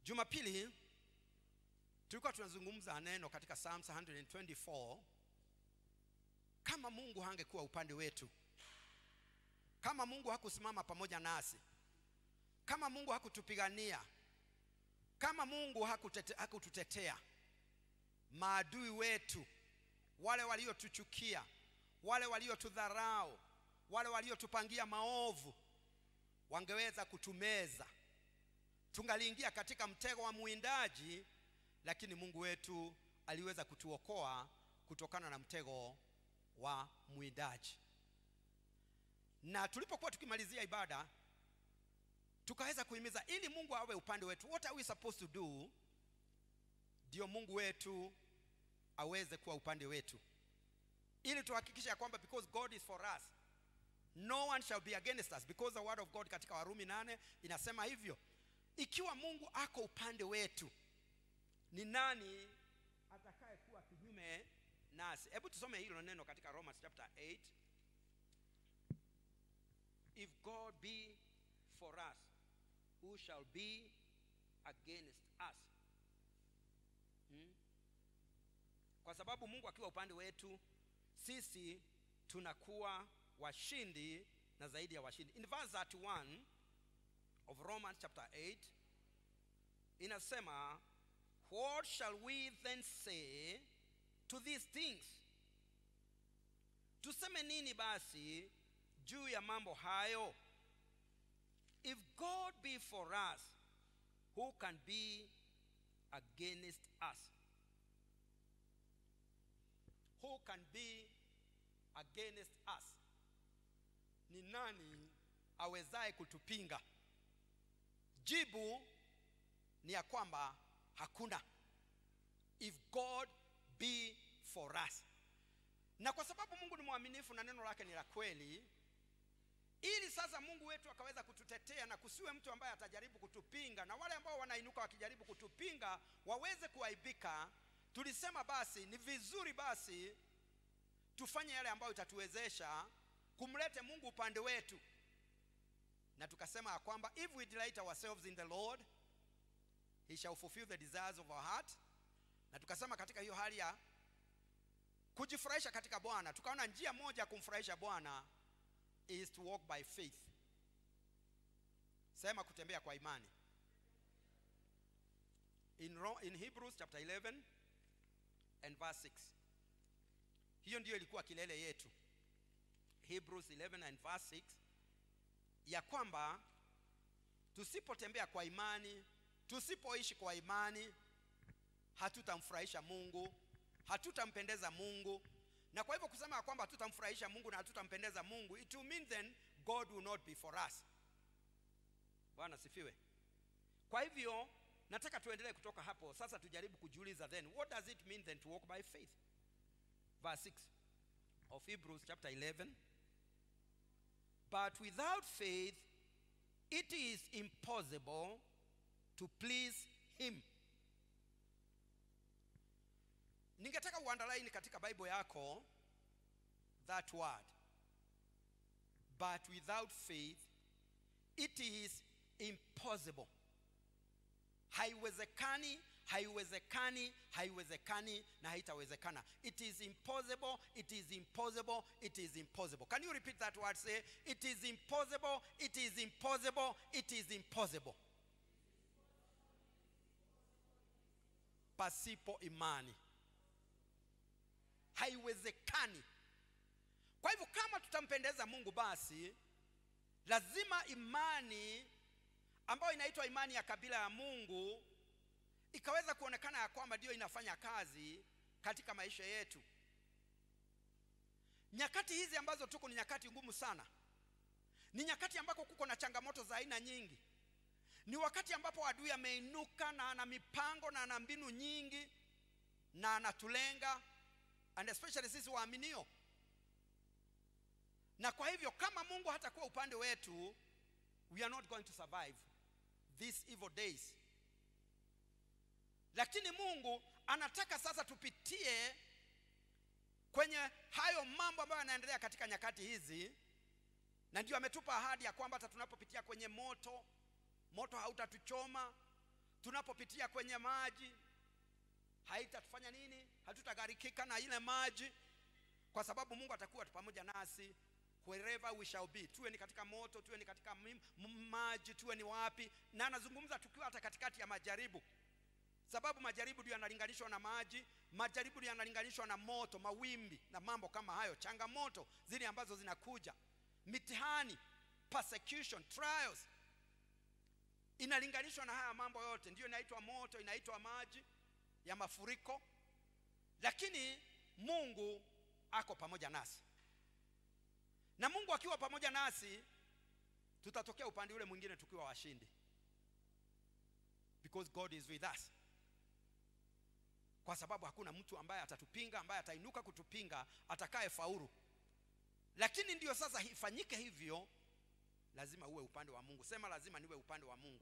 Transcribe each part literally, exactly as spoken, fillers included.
Jumapili tulikuwa tunazungumza neno katika Psalms one twenty-four. Kama Mungu hangekuwa upande wetu, kama Mungu hakusimama pamoja nasi, kama Mungu hakutupigania, kama Mungu hakutete, hakututetea, maadui wetu, wale waliotuchukia, wale waliotudharau, wale waliotupangia maovu, wangeweza kutumeza. Tungaliingia katika mtego wa muindaji, lakini Mungu wetu aliweza kutuokoa kutokana na mtego wa muindaji. Na tulipokuwa tukimalizia ibada, tukaweza kuhimiza ili Mungu awe upande wetu, what are we supposed to do ndio Mungu wetu aweze kuwa upande wetu, ili tuhakikishe kwamba because God is for us, no one shall be against us, because the word of God katika Warumi nane inasema hivyo. Ikiwa Mungu ako upande wetu, ni nani atakaye kuwa kinyume nasi? Hebu tusome hilo neno katika Romans chapter eight. If God be for us, who shall be against us? Hmm? Kwa sababu Mungu akiwa upande wetu, sisi tunakuwa washindi na zaidi ya washindi. In verse thirty-one of Romans chapter eight inasema, what shall we then say to these things? Tuseme nini basi juu ya mambo hayo? If God be for us, who can be against us? Who can be against us? Ni nani awezaye kutupinga? Jibu ni ya kwamba hakuna. If God be for us. Na kwa sababu Mungu ni mwaminifu na neno lake ni la kweli, ili sasa Mungu wetu akaweza kututetea na kusiwe mtu ambaye atajaribu kutupinga, na wale ambao wanainuka wakijaribu kutupinga waweze kuaibika, tulisema basi ni vizuri basi tufanye yale ambayo itatuwezesha kumlete Mungu upande wetu. Na tukasema kwamba if we delight ourselves in the Lord, he shall fulfill the desires of our heart. Na tukasema katika hiyo hali ya kujifurahisha katika Bwana, tukaona njia moja kumfurahisha Bwana is to walk by faith. Sema kutembea kwa imani. In, in Hebrews chapter eleven and verse six. Hiyo ndio ilikuwa kilele yetu. Hebrews eleven and verse six, ya kwamba tusipotembea kwa imani, tusipoishi kwa imani, hatutamfurahisha Mungu, hatutampendeza Mungu. Na kwa hivyo kusema kwamba hatutamfurahisha Mungu na hatutampendeza Mungu, it will mean then God will not be for us. Bwana sifiwe. Kwa hivyo nataka tuendelee kutoka hapo. Sasa tujaribu kujiuliza then, what does it mean then to walk by faith? Verse six of Hebrews chapter eleven. But without faith it is impossible to please him. Ningetaka uandalaini katika Bible yako that word. But without faith it is impossible. Haiwezekani, haiwezekani, haiwezekani na haitawezekana. It is impossible, it is impossible, it is impossible. Can you repeat that word? Say, it is impossible, it is impossible, it is impossible. Pasipo imani haiwezekani. Kwa hivyo kama tutampendeza Mungu, basi lazima imani ambayo inaitwa imani ya kabila ya Mungu ikaweza kuonekana ya kwamba ndio inafanya kazi katika maisha yetu. Nyakati hizi ambazo tuko ni nyakati ngumu sana. Ni nyakati ambako kuko na changamoto za aina nyingi. Ni wakati ambapo adui ameinuka na ana mipango na ana mbinu nyingi na anatulenga, and especially sisi waaminio. Na kwa hivyo kama Mungu hatakuwa upande wetu, we are not going to survive these evil days. Lakini Mungu anataka sasa tupitie kwenye hayo mambo ambayo yanaendelea katika nyakati hizi, na ndio ametupa ahadi ya kwamba hata tunapopitia kwenye moto, moto hautatuchoma, tunapopitia kwenye maji haitatufanya nini? Hatutagarikika na ile maji, kwa sababu Mungu atakuwa pamoja nasi wherever we shall be. Tuwe ni katika moto, tuwe ni katika maji, tuwe ni wapi. Na anazungumza tukiwa hata katikati ya majaribu, sababu majaribu ndio yanalinganishwa na maji, majaribu ndio yanalinganishwa na moto, mawimbi na mambo kama hayo. Changamoto zile ambazo zinakuja, mitihani, persecution, trials, inalinganishwa na haya mambo yote. Ndio inaitwa moto, inaitwa maji ya mafuriko. Lakini Mungu ako pamoja nasi, na Mungu akiwa pamoja nasi tutatokea upande ule mwingine tukiwa washindi, because God is with us. Kwa sababu hakuna mtu ambaye atatupinga, ambaye atainuka kutupinga, atakaye faulu. Lakini ndio sasa ifanyike hivyo, lazima uwe upande wa Mungu. Sema, lazima niwe upande wa Mungu.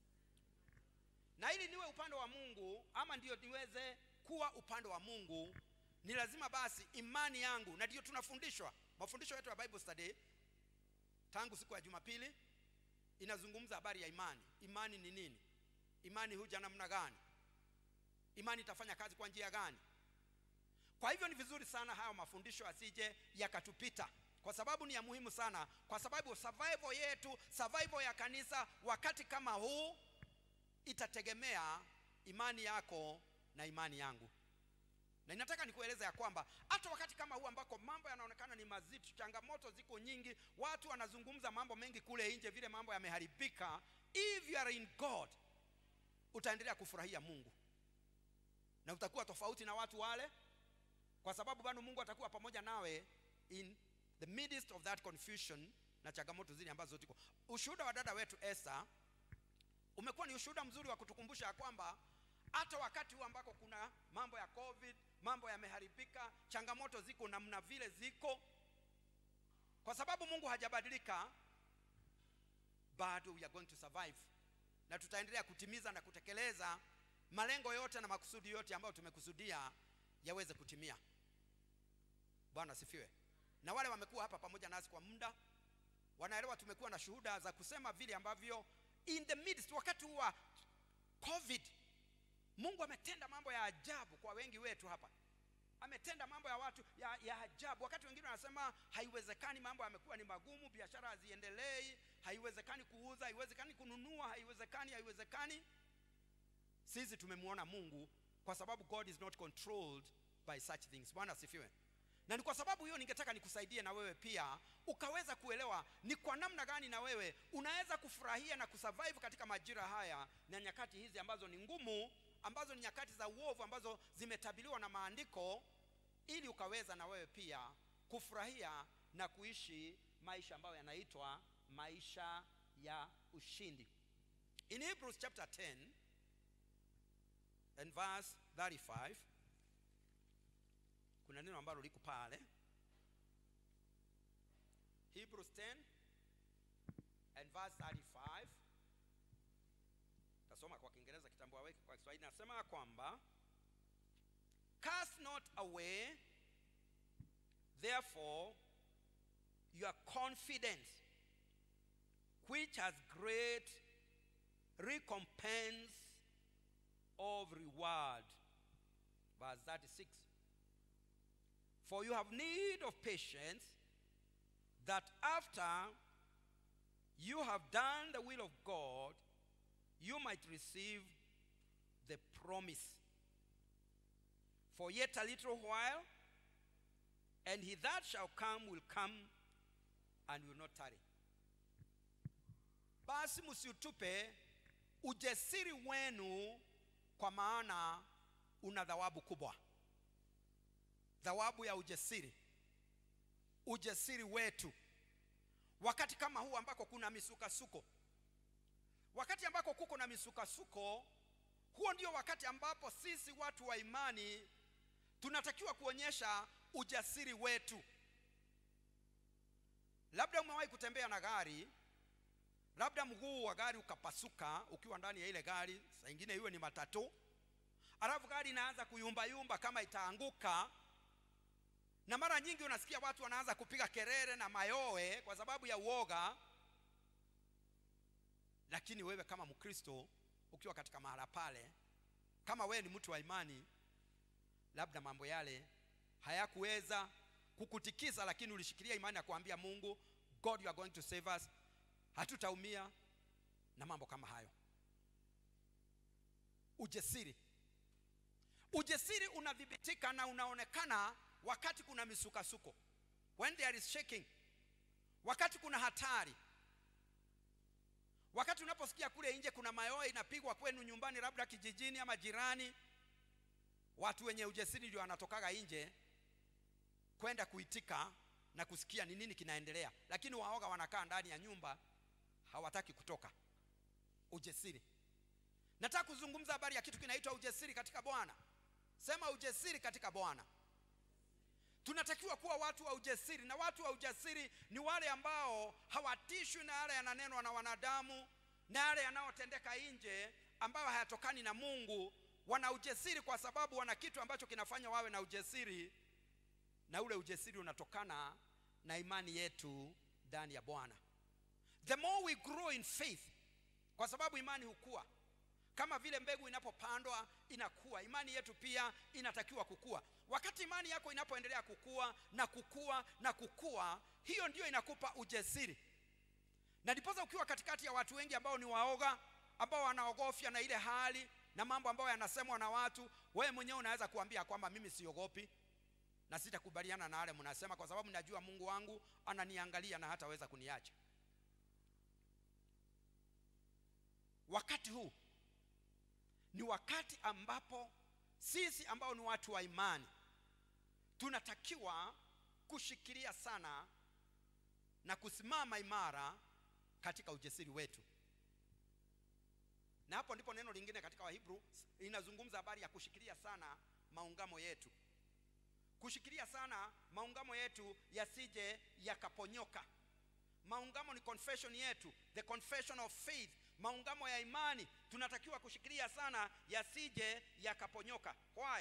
Na ili niwe upande wa Mungu, ama ndio niweze kuwa upande wa Mungu, ni lazima basi imani yangu, na ndio tunafundishwa mafundisho yetu ya Bible study tangu siku ya Jumapili, inazungumza habari ya imani. Imani ni nini? Imani huja namna gani? Imani itafanya kazi kwa njia gani? Kwa hivyo ni vizuri sana haya mafundisho asije yakatupita, kwa sababu ni ya muhimu sana, kwa sababu survival yetu, survival ya kanisa wakati kama huu itategemea imani yako na imani yangu. Na ninataka nikueleza ya kwamba hata wakati kama huu ambako mambo yanaonekana ni mazito, changamoto ziko nyingi, watu wanazungumza mambo mengi kule nje, vile mambo yameharibika, if you are in God, utaendelea kufurahia Mungu na utakuwa tofauti na watu wale, kwa sababu bado Mungu atakuwa pamoja nawe in the midst of that confusion na changamoto zile ambazo ziko. Ushuhuda wa dada wetu Esther umekuwa ni ushuhuda mzuri wa kutukumbusha ya kwamba hata wakati huu ambako kuna mambo ya COVID, mambo yameharibika, changamoto ziko namna vile ziko, kwa sababu Mungu hajabadilika, bado we are going to survive, na tutaendelea kutimiza na kutekeleza malengo yote na makusudi yote ambayo tumekusudia yaweze kutimia. Bwana sifiwe. Na wale wamekuwa hapa pamoja nasi kwa muda wanaelewa tumekuwa na shuhuda za kusema vile ambavyo in the midst, wakati wa COVID, Mungu ametenda mambo ya ajabu kwa wengi wetu hapa. Ametenda mambo ya watu ya, ya ajabu. Wakati wengine wanasema haiwezekani, mambo yamekuwa ni magumu, biashara haziendelei, haiwezekani kuuza, haiwezekani kununua, haiwezekani, haiwezekani. Sisi tumemuona Mungu, kwa sababu God is not controlled by such things. Bwana asifiwe. Na ni kwa sababu hiyo ningetaka nikusaidie na wewe pia ukaweza kuelewa ni kwa namna gani na wewe unaweza kufurahia na kusurvive katika majira haya na nyakati hizi ambazo ni ngumu, ambazo ni nyakati za uovu, ambazo zimetabiliwa na maandiko, ili ukaweza na wewe pia kufurahia na kuishi maisha ambayo yanaitwa maisha ya ushindi. In Hebrews chapter ten and verse thirty-five, kuna neno ambalo liko pale. Hebrews ten and verse thirty-five. Tasoma kwa Kiingereza, kitambua weke kwa Kiswahili. Nasema kwamba, cast not away therefore your confidence, which has great recompense of reward. Verse thirty-six. For you have need of patience, that after you have done the will of God, you might receive the promise. For yet a little while, and he that shall come will come and will not tarry. Basi msiutupe ujasiri wenu, kwa maana una thawabu kubwa. Thawabu ya ujasiri, ujasiri wetu wakati kama huu ambako kuna misukasuko. Wakati ambako kuko na misukasuko, huo ndio wakati ambapo sisi watu wa imani tunatakiwa kuonyesha ujasiri wetu. Labda umewahi kutembea na gari, labda mguu wa gari ukapasuka ukiwa ndani ya ile gari, saa nyingine iwe ni matatu, alafu gari inaanza kuyumba yumba kama itaanguka, na mara nyingi unasikia watu wanaanza kupiga kelele na mayowe kwa sababu ya uoga. Lakini wewe kama Mkristo ukiwa katika mahala pale, kama wewe ni mtu wa imani, labda mambo yale hayakuweza kukutikisa, lakini ulishikilia imani ya kuambia Mungu, God, you are going to save us, hatutaumia na mambo kama hayo. Ujasiri. Ujasiri unadhibitika na unaonekana wakati kuna misukasuko, when there is shaking, wakati kuna hatari, wakati unaposikia kule nje kuna mayowe inapigwa kwenu nyumbani, labda kijijini ama jirani. Watu wenye ujasiri ndio wanatokaga nje kwenda kuitika na kusikia ni nini kinaendelea, lakini waoga wanakaa ndani ya nyumba, hawataki kutoka. Ujasiri. Nataka kuzungumza habari ya kitu kinaitwa ujasiri katika Bwana. Sema ujasiri katika Bwana. Tunatakiwa kuwa watu wa ujasiri, na watu wa ujasiri ni wale ambao hawatishwi na yale yananenwa na wanadamu na yale yanayotendeka nje ambao hayatokani na Mungu. Wana ujasiri kwa sababu wana kitu ambacho kinafanya wawe na ujasiri, na ule ujasiri unatokana na imani yetu ndani ya Bwana. The more we grow in faith, kwa sababu imani hukua. Kama vile mbegu inapopandwa inakuwa, imani yetu pia inatakiwa kukua. Wakati imani yako inapoendelea kukua na kukua na kukua, hiyo ndio inakupa ujasiri. Na ndiposa ukiwa katikati ya watu wengi ambao ni waoga, ambao wanaogofia na ile hali na mambo ambayo yanasemwa na watu, wewe mwenyewe unaweza kuambia kwamba mimi siogopi na sitakubaliana na wale mnasema, kwa sababu najua Mungu wangu ananiangalia na hataweza kuniacha. Wakati huu ni wakati ambapo sisi ambao ni watu wa imani tunatakiwa kushikilia sana na kusimama imara katika ujasiri wetu. Na hapo ndipo neno lingine katika Wahibru linazungumza habari ya kushikilia sana maungamo yetu. Kushikilia sana maungamo yetu yasije yakaponyoka. Maungamo ni confession yetu, the confession of faith. Maungamo ya imani tunatakiwa kushikilia sana yasije yakaponyoka. Why?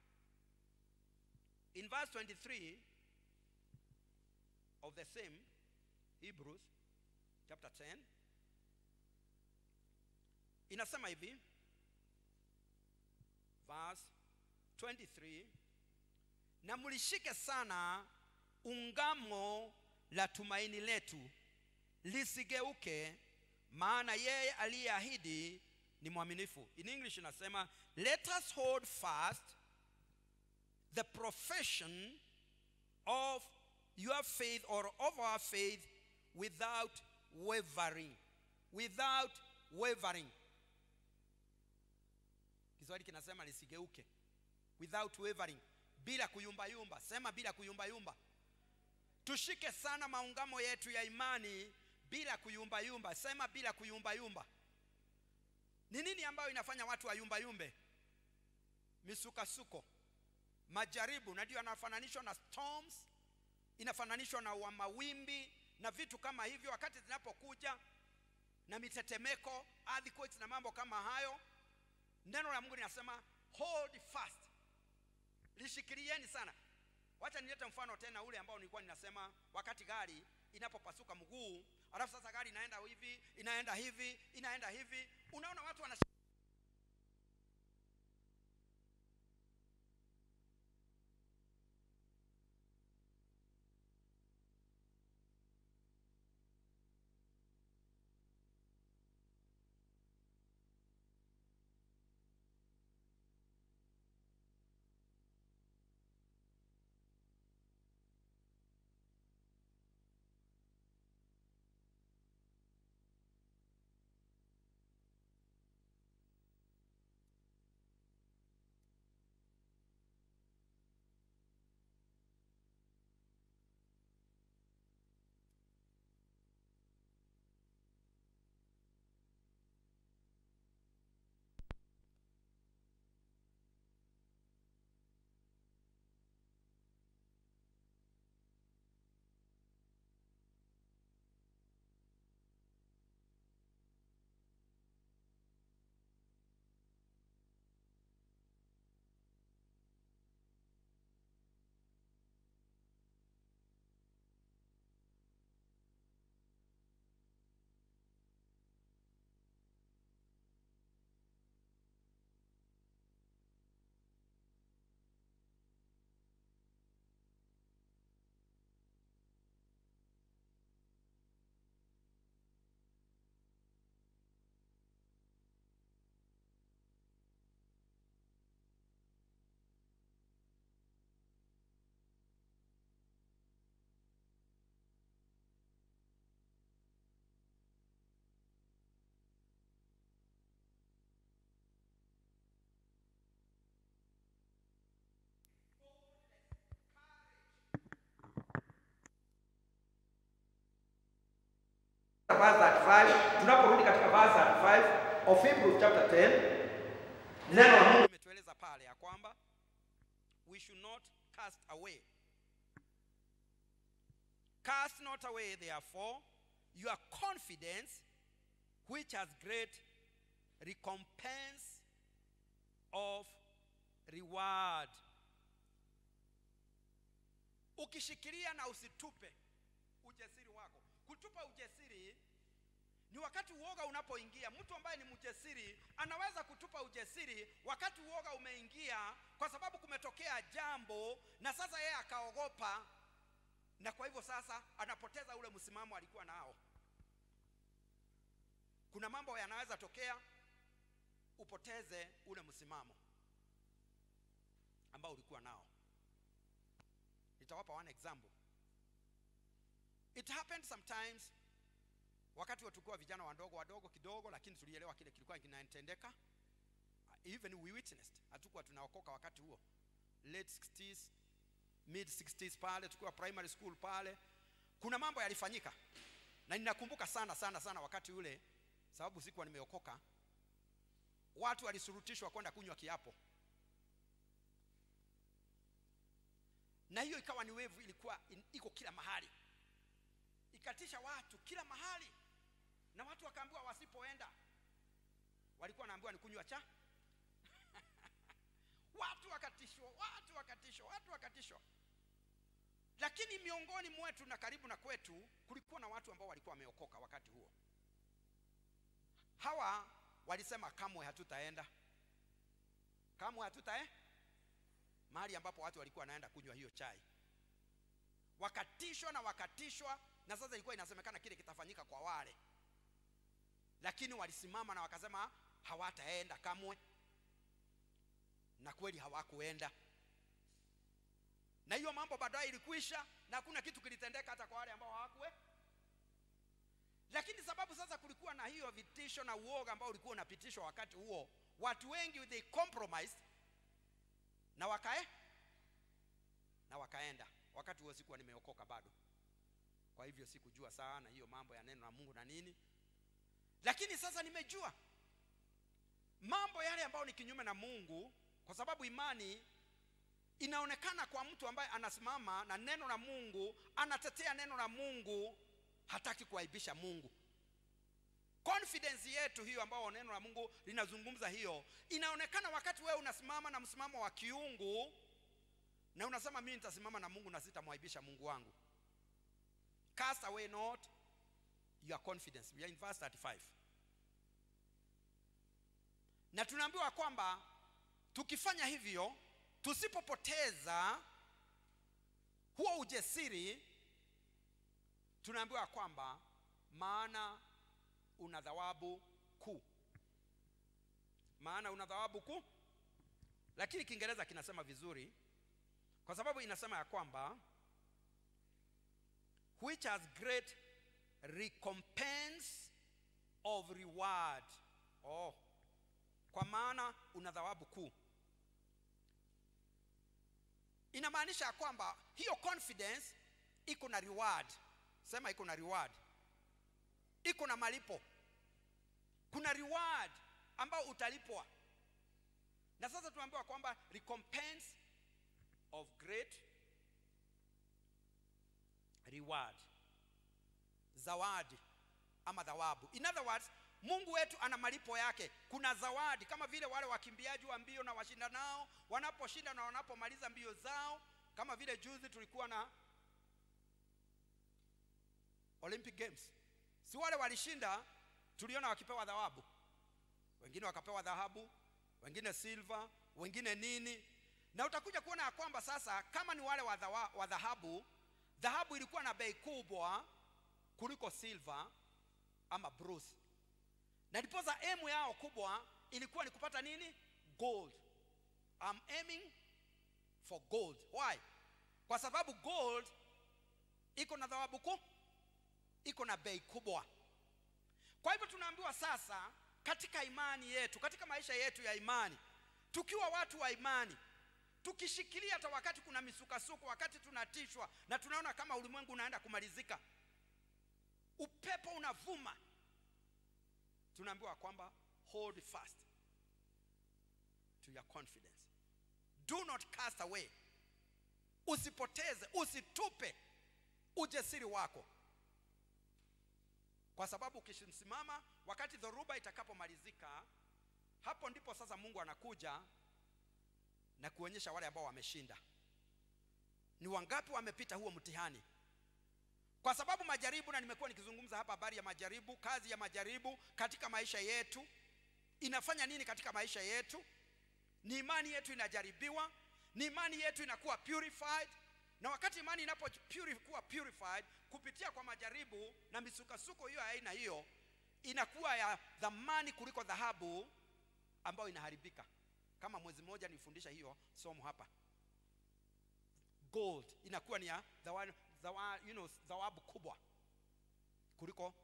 In verse twenty-three of the same Hebrews chapter ten, inasema hivi, verse twenty-three, na mlishike sana ungamo la tumaini letu lisigeuke, maana yeye aliyeahidi ni mwaminifu. In English inasema, let us hold fast the profession of your faith or of our faith without wavering. Without wavering. Kiswahili kinasema lisigeuke. Without wavering. Bila kuyumba yumba. Sema bila kuyumba yumba. Tushike sana maungamo yetu ya imani bila kuyumba yumba. Sema bila kuyumba yumba. Ni nini ambayo inafanya watu wayumba yumbe? Misukasuko, majaribu, na ndio yanafananishwa na storms, inafananishwa na mawimbi na vitu kama hivyo. Wakati zinapokuja na mitetemeko, earthquakes na mambo kama hayo, neno la Mungu linasema hold fast. Lishikilieni sana. Wacha nilete mfano tena ule ambao nilikuwa ninasema, wakati gari inapopasuka mguu, alafu sasa gari inaenda hivi, inaenda hivi, inaenda hivi, unaona watu wana verse thirty-five, tunaporudi katika verse thirty-five of Hebrews chapter ten, neno la Mungu limetueleza pale ya kwamba we should not cast away. Cast not away therefore your confidence, which has great recompense of reward. Ukishikilia na usitupe ujasiri wako. Kutupa ujasiri ni wakati uoga unapoingia. Mtu ambaye ni mjasiri anaweza kutupa ujasiri wakati uoga umeingia, kwa sababu kumetokea jambo na sasa yeye akaogopa, na kwa hivyo sasa anapoteza ule msimamo alikuwa nao. Kuna mambo yanaweza tokea upoteze ule msimamo ambao ulikuwa nao. Nitawapa one example. It happened sometimes wakati tulikuwa vijana wadogo wadogo kidogo, lakini tulielewa kile kilikuwa kinatendeka. Even we witnessed. Hatukuwa tunaokoka wakati huo. Late sixties, mid sixties pale tulikuwa primary school pale. Kuna mambo yalifanyika. Na ninakumbuka sana sana sana wakati ule, sababu sikuwa nimeokoka. Watu walisurutishwa kwenda kunywa kiapo. Na hiyo ikawa ni wave, ilikuwa in, iko kila mahali. Ikatisha watu kila mahali. Na watu wakaambiwa wasipoenda. Walikuwa wanaambiwa ni kunywa cha. Watu wakatishwa, watu wakatishwa, watu wakatishwa. Lakini miongoni mwetu na karibu na kwetu kulikuwa na watu ambao walikuwa wameokoka wakati huo. Hawa walisema kamwe hatutaenda. Kamwe hatutae mahali ambapo watu walikuwa wanaenda kunywa hiyo chai. Wakatishwa na wakatishwa, na sasa ilikuwa inasemekana kile kitafanyika kwa wale. Lakini walisimama na wakasema hawataenda kamwe. Na kweli hawakuenda. Na hiyo mambo baadaye ilikwisha na hakuna kitu kilitendeka hata kwa wale ambao hawakuwe. Lakini sababu sasa kulikuwa na hiyo vitisho na uoga ambao ulikuwa unapitishwa wakati huo, watu wengi they compromised na wakae na wakaenda. Wakati huo sikuwa nimeokoka bado, kwa hivyo sikujua sana hiyo mambo ya neno la Mungu na nini. Lakini sasa nimejua mambo yale ambayo ni kinyume na Mungu, kwa sababu imani inaonekana kwa mtu ambaye anasimama na neno la Mungu, anatetea neno la Mungu, hataki kuaibisha Mungu. Confidence yetu hiyo ambao neno la Mungu linazungumza hiyo, inaonekana wakati wewe unasimama na msimamo wa kiungu na unasema mimi nitasimama na Mungu na sitamwaibisha Mungu wangu. Cast away not your confidence. We are in verse thirty-five. Na tunaambiwa kwamba tukifanya hivyo, tusipopoteza huo ujasiri, tunaambiwa kwamba maana una thawabu kuu. Maana una thawabu kuu. Lakini Kiingereza kinasema vizuri, kwa sababu inasema ya kwamba which has great recompense of reward. Oh, kwa maana una thawabu kuu. Inamaanisha ya kwamba hiyo confidence iko na reward. Sema iko na reward. Iko na malipo. Kuna reward ambao utalipwa. Na sasa tunaambiwa kwamba recompense of great reward. Zawadi ama thawabu. In other words, Mungu wetu ana malipo yake. Kuna zawadi kama vile wale wakimbiaji wa mbio na washinda nao wanaposhinda na wanapomaliza mbio zao, kama vile juzi tulikuwa na Olympic Games. Si wale walishinda tuliona wakipewa thawabu. Wengine wakapewa dhahabu, wengine silver, wengine nini. Na utakuja kuona ya kwamba sasa kama ni wale wa dhahabu, dhahabu ilikuwa na bei kubwa kuliko silver ama bronze. Na ndiposa aim yao kubwa ilikuwa ni kupata nini? Gold. I'm aiming for gold. Why? Kwa sababu gold iko na thawabu kuu, iko na bei kubwa. Kwa hivyo tunaambiwa sasa katika imani yetu, katika maisha yetu ya imani, tukiwa watu wa imani, tukishikilia hata wakati kuna misukasuko, wakati tunatishwa na tunaona kama ulimwengu unaenda kumalizika, upepo upepo unavuma, tunaambiwa kwamba hold fast to your confidence. Do not cast away. Usipoteze, usitupe ujasiri wako. Kwa sababu ukishisimama wakati dhoruba itakapomalizika, hapo ndipo sasa Mungu anakuja na kuonyesha wale ambao wameshinda. Ni wangapi wamepita huo mtihani? Kwa sababu majaribu, na nimekuwa nikizungumza hapa habari ya majaribu, kazi ya majaribu katika maisha yetu inafanya nini katika maisha yetu? Ni imani yetu inajaribiwa, ni imani yetu inakuwa purified. Na wakati imani inapokuwa purified kupitia kwa majaribu na misukasuko hiyo aina hiyo, inakuwa ya thamani kuliko dhahabu ambayo inaharibika. Kama mwezi mmoja nifundisha hiyo somo hapa. Gold inakuwa ni ya dhawabu, you know, dhawabu kubwa kuliko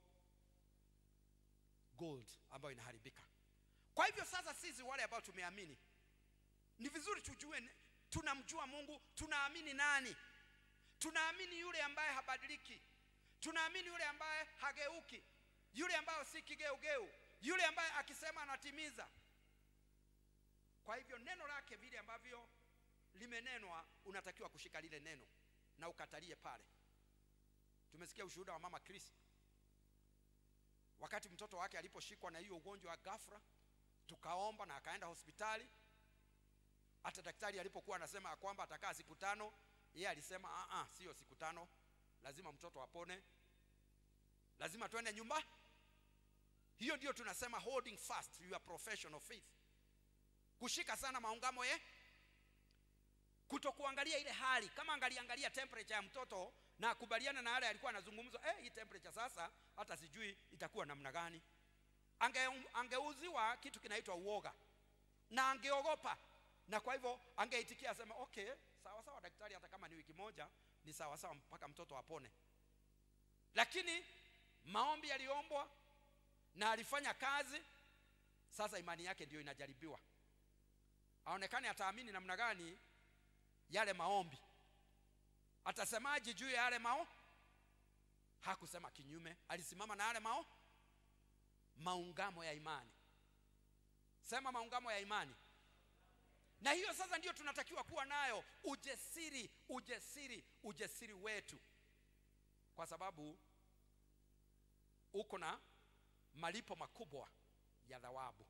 gold ambayo inaharibika. Kwa hivyo sasa sisi wale ambao tumeamini, ni vizuri tujue tunamjua Mungu, tunaamini nani? Tunaamini yule ambaye habadiliki. Tunaamini yule ambaye hageuki. Yule ambaye si kigeugeu. Yule ambaye akisema anatimiza. Kwa hivyo neno lake vile ambavyo limenenwa, unatakiwa kushika lile neno na ukatalie pale. Tumesikia ushuhuda wa mama Chris. Wakati mtoto wake aliposhikwa na hiyo ugonjwa wa ghafla, tukaomba na akaenda hospitali. Hata daktari alipokuwa anasema kwamba atakaa siku tano, yeye alisema a a sio siku tano, lazima mtoto apone, lazima tuende nyumba. Hiyo ndio tunasema holding fast your profession of faith. Kushika sana maungamo ye, kutokuangalia ile hali. Kama angaliangalia temperature ya mtoto na kubaliana na yale alikuwa anazungumza, eh hii temperature sasa hata sijui itakuwa namna gani, ange angeuziwa kitu kinaitwa uoga na angeogopa. Na kwa hivyo angeitikia asema okay, sawa sawa daktari, hata kama ni wiki moja ni sawa sawa mpaka mtoto apone. Lakini maombi yaliombwa na alifanya kazi. Sasa imani yake ndio inajaribiwa. Aonekane ataamini namna gani yale maombi. Atasemaje juu ya yale mao? Hakusema kinyume, alisimama na yale mao maungamo ya imani. Sema maungamo ya imani. Na hiyo sasa ndio tunatakiwa kuwa nayo, ujasiri, ujasiri, ujasiri wetu. Kwa sababu uko na malipo makubwa ya thawabu.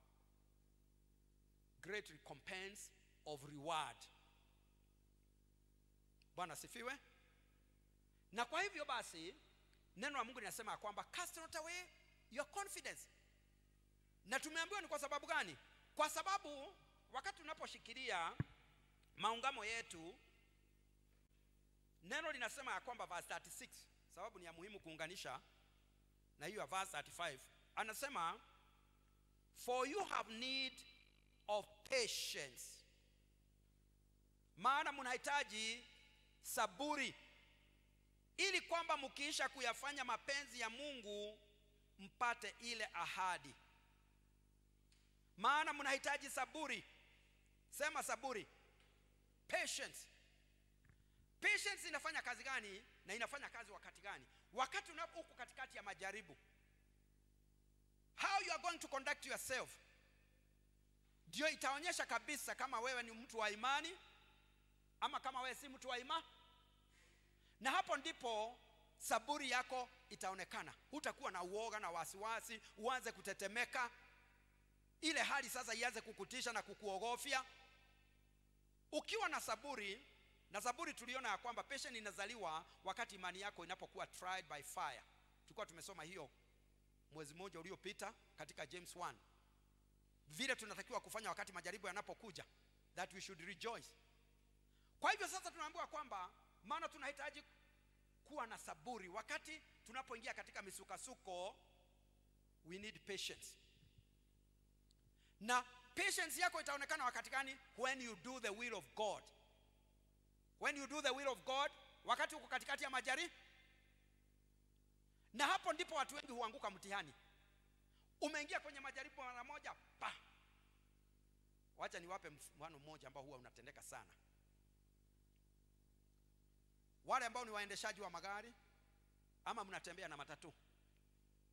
Great recompense of reward. Bwana sifiwe. Na kwa hivyo basi neno la Mungu linasema kwamba cast not away your confidence. Na tumeambiwa ni kwa sababu gani? Kwa sababu wakati tunaposhikilia maungamo yetu, neno linasema ya kwamba verse thirty-six, sababu ni ya muhimu kuunganisha na hiyo verse thirty-five, anasema for you have need of patience. Maana mnahitaji saburi, ili kwamba mkiisha kuyafanya mapenzi ya Mungu mpate ile ahadi. Maana mnahitaji saburi. Sema saburi. Patience. Patience inafanya kazi gani na inafanya kazi wakati gani? Wakati unapo uko katikati ya majaribu. How you are going to conduct yourself ndio itaonyesha kabisa kama wewe ni mtu wa imani ama kama wewe si mtu wa imani. Na hapo ndipo saburi yako itaonekana. Hutakuwa na uoga na wasiwasi, uanze kutetemeka. Ile hali sasa ianze kukutisha na kukuogofia. Ukiwa na saburi, na saburi tuliona ya kwamba patience inazaliwa wakati imani yako inapokuwa tried by fire. Tulikuwa tumesoma hiyo mwezi mmoja uliopita katika James one. Vile tunatakiwa kufanya wakati majaribu yanapokuja, that we should rejoice. Kwa hivyo sasa tunaambiwa kwamba maana tunahitaji kuwa na saburi wakati tunapoingia katika misukasuko. We need patience. Na patience yako itaonekana wakati gani? When you do the will of God. When you do the will of God, wakati uko katikati ya majaribu. Na hapo ndipo watu wengi huanguka mtihani. Umeingia kwenye majaribu mara moja, pa. Wacha niwape mfano mmoja ambao huwa unatendeka sana. Wale ambao ni waendeshaji wa magari ama mnatembea na matatu.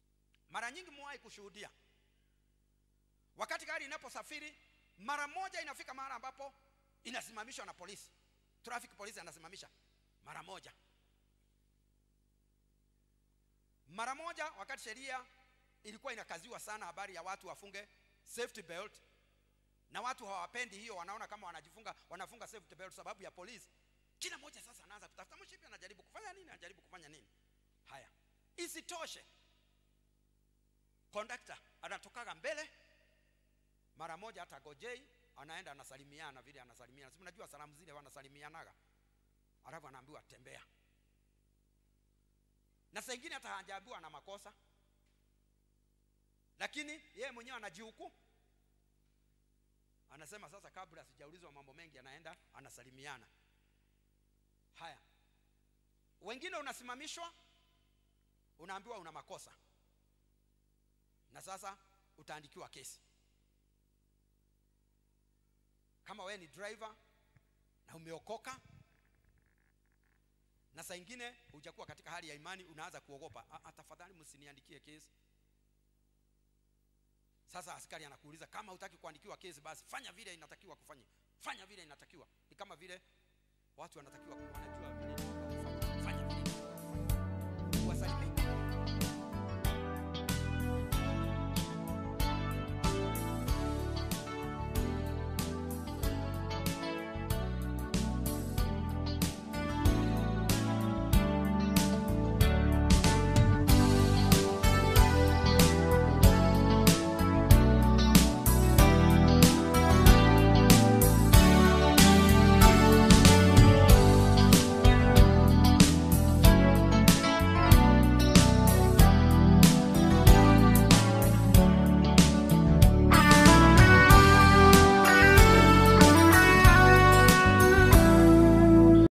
Mara nyingi mwahi kushuhudia wakati gari inaposafiri, mara moja inafika mahali ambapo inasimamishwa na polisi. Traffic police anasimamisha mara moja. Mara moja wakati sheria ilikuwa inakaziwa sana habari ya watu wafunge safety belt, na watu hawapendi hiyo, wanaona kama wanajifunga wanafunga safety belt sababu ya polisi. Kila mmoja sasa anaanza kutafuta mshipi, anajaribu kufanya nini, anajaribu kufanya nini. Haya, isitoshe conductor anatokaga mbele mara moja, hata gojei anaenda anasalimiana vile anasalimiana. Si mnajua salamu zile wanasalimianaga, alafu anaambiwa tembea. Na saa nyingine hata hajaambiwa ana makosa, lakini yeye mwenyewe anajihukumu. Anasema sasa kabla sijaulizwa mambo mengi, anaenda anasalimiana. Haya, wengine unasimamishwa, unaambiwa una makosa, na sasa utaandikiwa kesi. Kama wewe ni driver na umeokoka, na saa nyingine hujakuwa katika hali ya imani, unaanza kuogopa, tafadhali msiniandikie kesi. Sasa askari anakuuliza, kama hutaki kuandikiwa kesi, basi fanya vile inatakiwa kufanya. Fanya vile inatakiwa. Ni kama vile watu wanatakiwa wanajua vile inatakiwa kufanya. Fanya vile. Wasalimie.